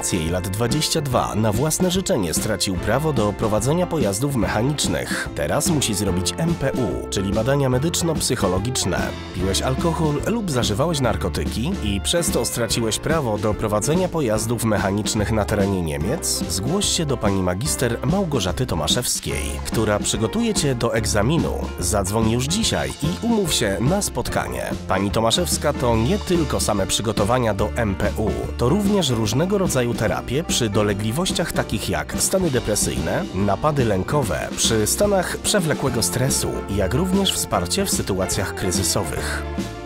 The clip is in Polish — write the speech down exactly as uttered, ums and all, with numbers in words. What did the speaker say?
jej lat dwadzieścia dwa na własne życzenie stracił prawo do prowadzenia pojazdów mechanicznych. Teraz musi zrobić M P U, czyli badania medyczno-psychologiczne. Piłeś alkohol lub zażywałeś narkotyki i przez to straciłeś prawo do prowadzenia pojazdów mechanicznych na terenie Niemiec? Zgłoś się do pani magister Małgorzaty Tomaszewskiej, która przygotuje cię do egzaminu. Zadzwoń już dzisiaj i umów się na spotkanie. Pani Tomaszewska to nie tylko same przygotowania do M P U, to również różnego rodzaju terapie przy dolegliwościach takich jak stany depresyjne, napady lękowe, przy stanach przewlekłego stresu, jak również wsparcie w sytuacjach kryzysowych.